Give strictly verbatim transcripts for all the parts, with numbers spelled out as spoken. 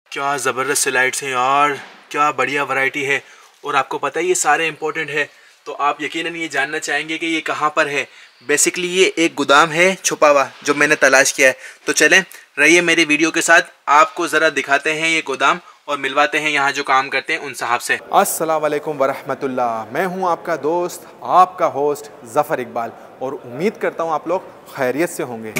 क्या ज़बरदस्त स्लाइड्स हैं यार, क्या बढ़िया वैरायटी है। और आपको पता है ये सारे इंपॉर्टेंट है, तो आप यकीनन ये जानना चाहेंगे कि ये कहाँ पर है। बेसिकली ये एक गोदाम है छुपा हुआ जो मैंने तलाश किया है। तो चलें रहिए मेरी वीडियो के साथ, आपको ज़रा दिखाते हैं ये गोदाम और मिलवाते हैं यहाँ जो काम करते हैं उन साहब से। अस्सलाम वालेकुम वरहमतुल्लाह, मैं हूँ आपका दोस्त, आपका होस्ट ज़फ़र इकबाल, और उम्मीद करता हूँ आप लोग खैरियत से होंगे।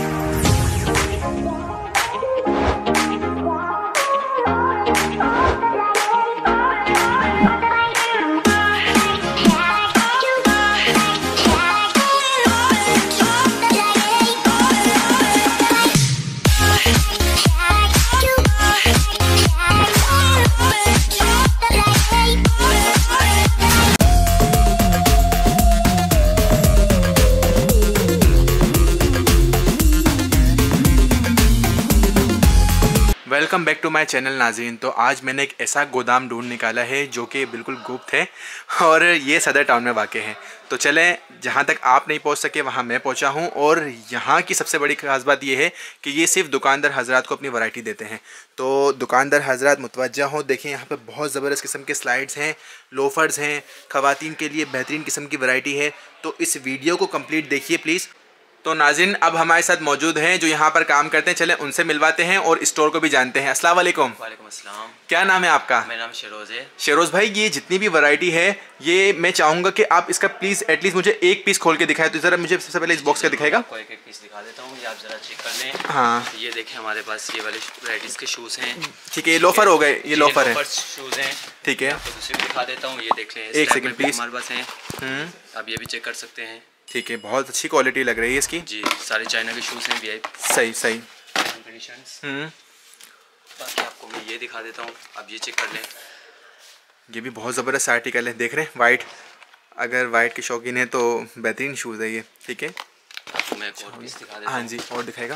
Welcome back to my channel नाज़रीन। तो आज मैंने एक ऐसा गोदाम ढूंढ निकाला है जो कि बिल्कुल गुप्त है और ये सदर टाउन में वाक़ है। तो चलें, जहाँ तक आप नहीं पहुँच सके वहाँ मैं पहुँचा हूँ। और यहाँ की सबसे बड़ी ख़ास बात ये है कि ये सिर्फ दुकानदार हजरात को अपनी वैरायटी देते हैं। तो दुकानदार हजरात मुतवज्जा हों, देखें यहाँ पे बहुत ज़बरदस्त किस्म के स्लाइड्स हैं, लोफर्स हैं, ख़वातीन के लिए बेहतरीन किस्म की वैरायटी है। तो इस वीडियो को कम्प्लीट देखिए प्लीज़। तो नाज़रीन अब हमारे साथ मौजूद हैं जो यहाँ पर काम करते हैं, चलें उनसे मिलवाते हैं और स्टोर को भी जानते हैं। अस्सलाम वालेकुम। वालेकुम अस्सलाम। क्या नाम है आपका? मेरा नाम शेरोज़ है। शेरोज़ भाई, ये जितनी भी वैरायटी है ये मैं चाहूँगा कि आप इसका प्लीज़ एटलीस्ट मुझे एक पीस खोल के दिखाएं। तो ज़रा मुझे सबसे पहले इस बॉक्स का दिखाएगा। आपको एक एक पीस दिखा देता हूँ, ये आप ज़रा चेक कर लें। हाँ, ये देखें हमारे पास ये वाले वैराइटीज़ के शूज़ हैं। ठीक है, ये लोफर हो गए, ये लोफर है, शूज़ हैं। ठीक है। आपको दूसरे भी दिखा देता हूँ, ये देख लें। एक सेकंड प्लीज़, हमारे पास हैं, हम्म, आप ये भी चेक कर सकते हैं। ठीक है, बहुत अच्छी क्वालिटी लग रही है इसकी जी। सारे चाइना के शूज़ हैं, वी आई पी सही सही कंडीशंस। हम्म, बाकी आपको मैं ये दिखा देता हूँ, आप ये चेक कर लें। ये भी बहुत ज़बरदस्त आर्टिकल है, देख रहे हैं वाइट, अगर वाइट के शौकीन है तो बेहतरीन शूज़ है ये, ठीक है। आपको मैं एक और पीस दिखा देता हूँ। हाँ जी, और दिखाएगा,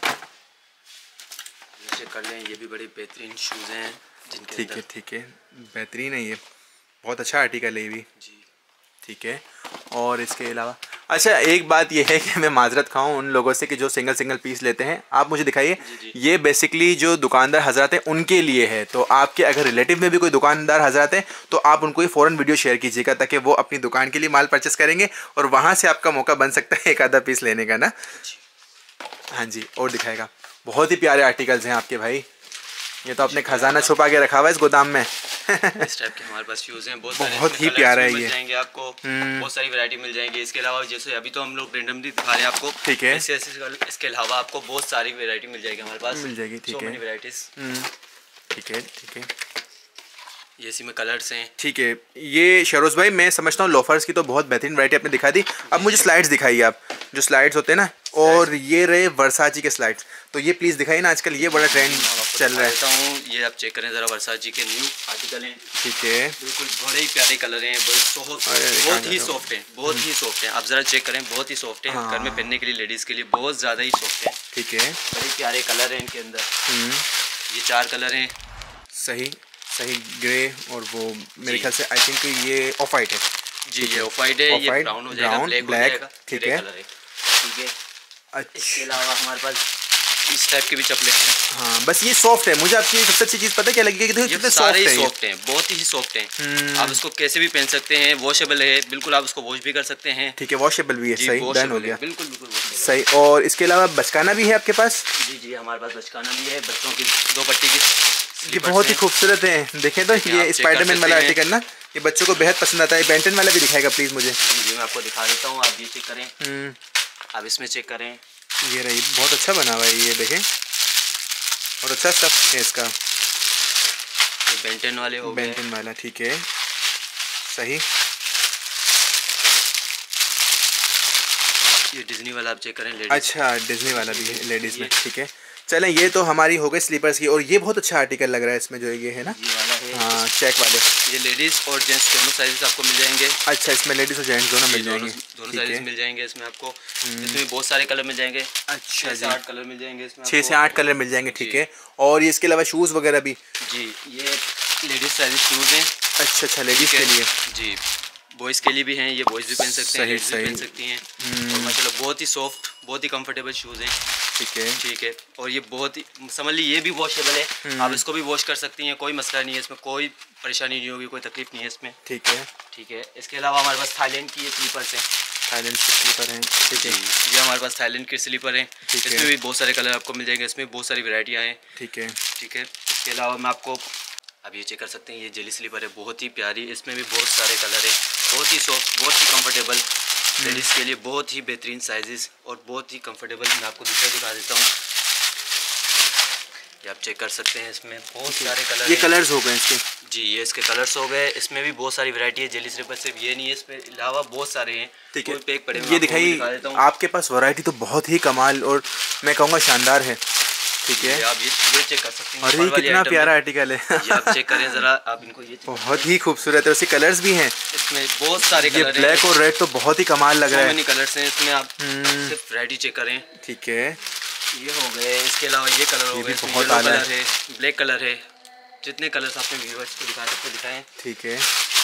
ये चेक कर लें, ये भी बड़ी बेहतरीन शूज़ हैं जिनके ठीक है, ठीक है, बेहतरीन है, ये बहुत अच्छा आर्टिकल है ये भी, जी, ठीक है। और इसके अलावा अच्छा एक बात ये है कि मैं माजरत खाऊं उन लोगों से कि जो सिंगल सिंगल पीस लेते हैं, आप मुझे दिखाइए। ये बेसिकली जो दुकानदार हजरात हैं उनके लिए है। तो आपके अगर रिलेटिव में भी कोई दुकानदार हजरात हैं तो आप उनको ये फ़ौरन वीडियो शेयर कीजिएगा ताकि वो अपनी दुकान के लिए माल परचेस करेंगे और वहाँ से आपका मौका बन सकता है एक आधा पीस लेने का ना। हाँ जी, और दिखाएगा, बहुत ही प्यारे आर्टिकल्स हैं आपके भाई, ये तो आपने खजाना छुपा के रखा हुआ है इस गोदाम में। इस टाइप के हमारे पास शूज़ हैं, बहुत बहुत ही प्यारा है ये, जाएंगे आपको, बहुत सारी वैरायटी मिल जाएंगी। इसके अलावा जैसे अभी तो हम लोग रेंडमली दिखा रहे हैं आपको, ठीक है। ऐसे ऐसे इसके अलावा आपको बहुत सारी वैरायटी मिल जाएगी हमारे पास, मिल जाएगी, ठीक है, वैरायटीज, ठीक है, ठीक है। ये इसी में कलर्स हैं, ठीक है। ये शेरोज़ भाई मैं समझता हूँ लोफर्स की तो बहुत बेहतरीन वैरायटी आपने दिखा दी। अब मुझे स्लाइड्स दिखाइए आप, जो स्लाइड्स होते हैं ना, और ये रहे वर्साची के स्लाइड्स, तो ये प्लीज़ दिखाइए ना, आजकल ये बड़ा ट्रेंड चल रहा है। ये आप चेक करें ज़रा, वर्साची के न्यू आर्टिकल हैं, ठीक है, बिल्कुल बड़े ही प्यारे कलर हैं, बहुत ही सॉफ्ट हैं, बहुत ही सॉफ्ट हैं, आप ज़रा चेक करें, बहुत ही सॉफ्ट हैं, घर में पहनने के लिए लेडीज़ के लिए बहुत ज़्यादा ही सॉफ्ट हैं, ठीक है। बड़े प्यारे कलर हैं इनके अंदर, ये चार कलर हैं, सही सही, ग्रे और वो मेरे ख्याल से आई थिंक ये ऑफ वाइट है जी, ये ऑफ वाइट है, ये ब्राउन हो जाएगा, ब्लैक, ब्लैक, ठीक है, ठीक है। अच्छा, इसके अलावा हमारे पास इस टाइप के भी चप्पलें हैं। हाँ, बस ये सॉफ्ट है। मुझे आपकी सबसे अच्छी चीज़ पता है क्या लगी? ये सारे ही सॉफ्ट हैं, बहुत ही सॉफ्ट हैं, आप इसको कैसे भी पहन सकते हैं, वॉशेबल है, बिल्कुल आप इसको वॉश भी कर सकते हैं, ठीक है, वॉशेबल भी है, सही, डन हो गया, बिल्कुल बिल्कुल सही। और इसके अलावा बचकाना भी है आपके पास? जी जी, हमारे पास बचकाना भी है, बच्चों की दो पट्टी की, ये बहुत ही खूबसूरत है। देखें तो ये स्पाइडरमैन वाला आर्टिकल ना, ये बच्चों को बेहद पसंद आता है। बेंटन वाला भी दिखाएगा प्लीज़ मुझे। जी, मैं आपको दिखा देता हूँ, आप ये चेक करें, आप इसमें चेक करें, ये रही, बहुत अच्छा बना हुआ है ये, देखें, और अच्छा स्टफ है इसका, ये बेंटन वाले हो गए, बेंटन वाला, ठीक है, सही। ये डिज्नी वाला आप चेक करें, लेडीज। अच्छा, डिज्नी वाला भी है लेडीज़ में, ठीक है। चलें, ये तो हमारी हो गई स्लीपर्स की, और ये बहुत अच्छा आर्टिकल लग रहा है इसमें जो ये है ना, ये वाला है, हाँ, चेक वाले, ये लेडीज़ और जेंट्स दोनों साइज़ आपको मिल जाएंगे। अच्छा, इसमें लेडीज़ और जेंट्स दोनों मिल जाएंगे, दोनों साइज़ मिल जाएंगे इसमें आपको, इसमें बहुत सारे कलर मिल जाएंगे, अच्छा से आठ कलर मिल जाएंगे इसमें, छः से आठ कलर मिल जाएंगे, ठीक है। और ये इसके अलावा शूज़ वगैरह भी? जी, ये लेडीज़ साइज शूज़ हैं। अच्छा अच्छा, लेडीज़ के लिए जी, बॉयज़ के लिए भी हैं, ये बॉयज़ भी पहन सकते हैं, लेडीज़ भी पहन सकती हैं, और माशाल्लाह बहुत ही सॉफ्ट, बहुत ही कंफर्टेबल शूज़ हैं। ठीक है ठीक है। और ये बहुत ही समझ ली ये भी वॉशेबल है, आप इसको भी वॉश कर सकती हैं, कोई मसला नहीं है इसमें, कोई परेशानी नहीं होगी, कोई तकलीफ नहीं है इसमें। ठीक है ठीक है। इसके अलावा हमारे पास थाईलैंड की ये स्लीपर्स हैं, थाईलैंड के स्लीपर हैं। ठीक है, ये हमारे पास थाईलैंड के स्लीपर हैं, इसमें भी बहुत सारे कलर आपको मिल जाएंगे, इसमें बहुत सारी वैरायटियाँ हैं। ठीक है ठीक है। इसके अलावा मैं आपको अब ये चेक कर सकते हैं, ये जेली स्लीपर है, बहुत ही प्यारी, इसमें भी बहुत सारे कलर है, बहुत ही सॉफ्ट, बहुत ही कंफर्टेबल, लेडीज़ के लिए बहुत ही बेहतरीन साइजेस और बहुत ही कंफर्टेबल। मैं आपको दूसरा दिखा देता हूँ, ये आप चेक कर सकते हैं, इसमें बहुत सारे कलर। ये कलर्स हो गए इसके? जी, ये इसके कलर्स हो गए। इसमें भी बहुत सारी वैरायटी है, जेली स्लीपर सिर्फ ये नहीं है, इसमें अलावा बहुत सारे हैं। ठीक है, पैक पड़े ये दिखाई, आपके पास वैरायटी तो बहुत ही कमाल और मैं कहूँगा शानदार है। ठीक है, आप ये ये चेक कर सकते हैं, और ये कितना प्यारा आर्टिकल है। ये आप चेक करें जरा, आप इनको ये बहुत ही खूबसूरत है, उसके कलर्स भी हैं, इसमें बहुत सारे ये कलर, ब्लैक और रेड तो बहुत ही कमाल लग रहा है। कलर्स हैं इसमें, आप सिर्फ वैरायटी चेक करें। ठीक है, ये हो गए, इसके अलावा ये कलर हो गए, बहुत आला है, ब्लैक कलर है, जितने कलर्स आपने व्यूअर्स को दिखाए सबको दिखाएं। ठीक है,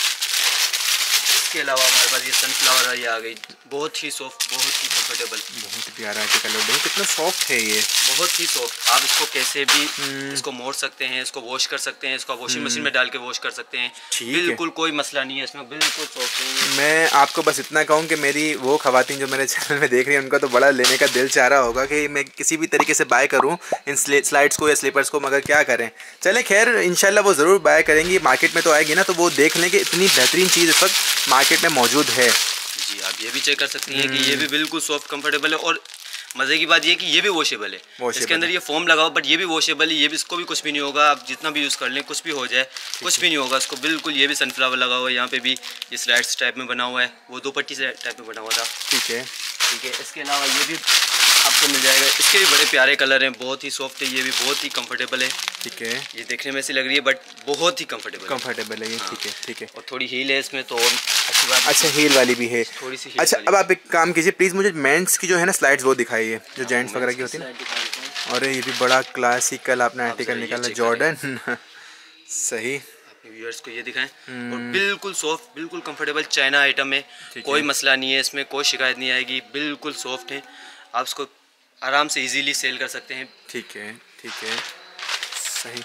इसके अलावा हमारे पास ये सनफ्लावर वाली आ गई, बहुत ही सॉफ्ट, बहुत ही कंफर्टेबल, बहुत ही प्यारा है कलर, देखो कितना सॉफ्ट है ये, बहुत ही सॉफ्ट। आप इसको कैसे भी इसको मोड़ सकते हैं, इसको वॉश कर सकते हैं, इसको वॉशिंग मशीन में डाल के वॉश कर सकते हैं, बिल्कुल कोई मसला नहीं है इसमें, बिल्कुल सॉफ्ट है। मैं आपको बस इतना कहूँ कि मेरी वो खवातीन जो मेरे चैनल में देख रही हैं, उनका तो बड़ा लेने का दिल चाह रहा होगा कि मैं किसी भी तरीके से बाय करूँ इन स्लाइड्स को या स्लीपर्स को, मगर क्या करें। चले खैर, इंशाल्लाह वो ज़रूर बाय करेंगी, मार्केट में तो आएगी ना, तो वो देख लें कि इतनी बेहतरीन चीज़ इस वक्त मार्केट में मौजूद है। जी, आप ये भी चेक कर सकती हैं कि ये भी बिल्कुल सॉफ्ट कंफर्टेबल है, और मज़े की बात ये कि ये भी वॉशेबल है, इसके अंदर ये फोम लगाओ, बट ये भी वॉशेबल है, ये भी, इसको भी कुछ भी नहीं होगा, आप जितना भी यूज़ कर लें कुछ भी हो जाए कुछ भी नहीं होगा इसको, बिल्कुल। ये भी सनफ्लावर लगा हुआ है, यहाँ पे भी ये स्लाइड्स टाइप में बना हुआ है, वो दो पट्टी से टाइप में बना हुआ था। ठीक है, ठीक है। इसके अलावा ये भी आपको मिल जाएगा, इसके भी बड़े प्यारे कलर हैं, बहुत ही सॉफ्ट है, ये भी बहुत ही कंफर्टेबल है। ठीक है, ये देखने में ऐसी लग रही है बट बहुत ही कंफर्टेबल कंफर्टेबल है ये। ठीक है, ठीक है, और थोड़ी हील है इसमें, तो अच्छी बात। अच्छा, हील वाली भी है थोड़ी सी। अच्छा, अब आप एक काम कीजिए प्लीज़, मुझे मेंस की जो है ना स्लाइड्स वो दिखाइए, जो जेंट्स वगैरह की होती है ना। और ये भी बड़ा क्लासिकल आपने आर्टिकल निकाला, जॉर्डन। सही, व्यूअर्स को ये दिखाएं, और बिल्कुल सॉफ्ट, बिल्कुल कंफर्टेबल चाइना आइटम है, कोई मसला नहीं है इसमें, कोई शिकायत नहीं आएगी, बिल्कुल सॉफ्ट है, आप इसको आराम से इजीली सेल कर सकते हैं। ठीक है, ठीक है, सही।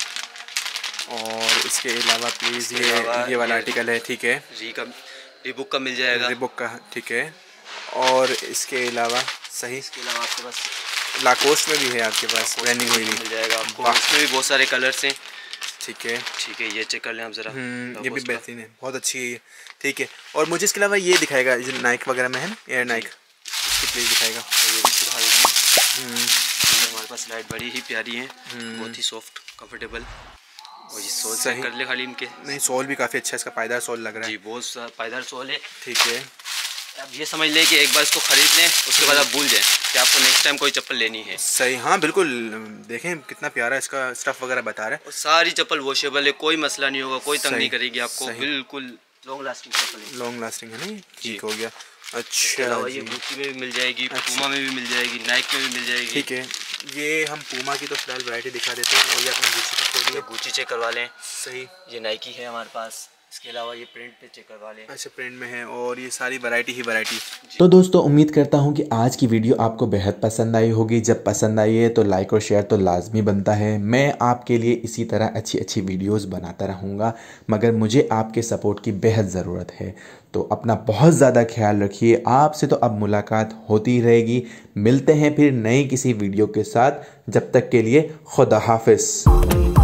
और इसके अलावा प्लीज़ ये ये वाला आर्टिकल है, ठीक है, री का, रीबुक का मिल जाएगा, रीबुक का, ठीक है। और इसके अलावा सही, इसके अलावा आपके पास लाकोस्ट में भी है, आपके पास ब्रांडिंग हुई भी मिल जाएगा आपको, इसमें भी बहुत सारे कलर्स हैं। ठीक है, ठीक है, ये चेक कर लें आप ज़रा, ये भी बेहतरीन है, बहुत अच्छी है ये। ठीक है, और मुझे इसके अलावा ये दिखाएगा जो नाइक वगैरह में है ना, एयर नाइक, इसकी प्लीज़ दिखाएगा। ये भी दिखा देगा। हमारे पास स्लाइड बड़ी ही प्यारी है, बहुत ही सॉफ्ट, कंफर्टेबल, और ये सोल चेक कर ले खाली इनके। नहीं, सोल भी काफ़ी अच्छा है इसका, पायदार सोल लग रहा है। जी, बहुत पायदार सोल है। ठीक है, अब ये समझ लें कि एक बार इसको खरीद लें, उसके बाद आप भूल जाएं कि आपको नेक्स्ट टाइम कोई चप्पल लेनी है। सही, हाँ बिल्कुल, देखें कितना प्यारा इसका स्टफ़ वगैरह बता रहा है, और सारी चप्पल वॉशेबल है, कोई मसला नहीं होगा, कोई तंग नहीं करेगी आपको, बिल्कुल लॉन्ग लास्टिंग चप्पल है। लॉन्ग लास्टिंग है ना, ठीक हो गया। अच्छा, ये गुच्ची में भी मिल जाएगी, पूमा में भी मिल जाएगी, नाइक में भी मिल जाएगी। ठीक है, ये हम पूमा की तो फिलहाल वैरायटी दिखा देते हैं, और ये अपना गुच्ची का खोल लिया, गुच्ची चेक करवा लें। सही, ये नाइकी है हमारे पास, इसके अलावा ये प्रिंट पे चेक करवा लें। अच्छा, प्रिंट में है, और ये सारी वैरायटी ही वैरायटी। तो दोस्तों, उम्मीद करता हूँ कि आज की वीडियो आपको बेहद पसंद आई होगी। जब पसंद आई है तो लाइक और शेयर तो लाजमी बनता है। मैं आपके लिए इसी तरह अच्छी अच्छी वीडियोस बनाता रहूँगा, मगर मुझे आपके सपोर्ट की बेहद ज़रूरत है। तो अपना बहुत ज़्यादा ख्याल रखिए। आपसे तो अब मुलाकात होती रहेगी, मिलते हैं फिर नई किसी वीडियो के साथ। जब तक के लिए खुदा हाफिज़।